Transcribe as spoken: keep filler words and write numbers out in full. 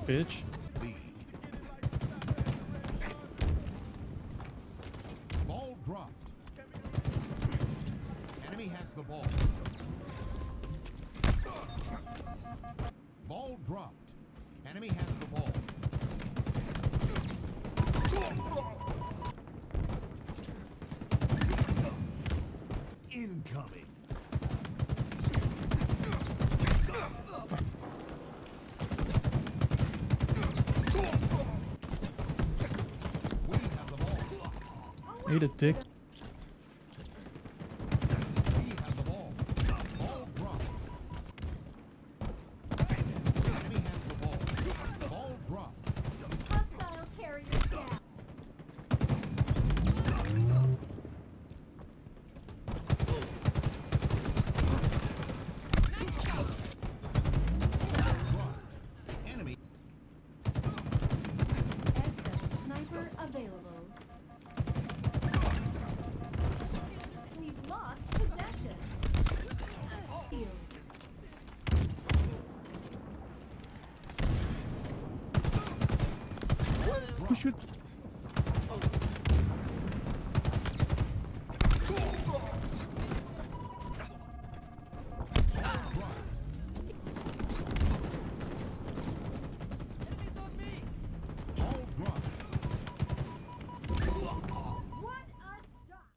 bitch. Ball dropped. Enemy has the ball. Ball dropped. Enemy has the ball. Incoming. We have the ball. Eat a dick. We have the ball. Ball dropped. Enemy has the ball. Ball dropped. Hostile carrier down. Enemy. S sniper available. We've lost possession. Fields. We should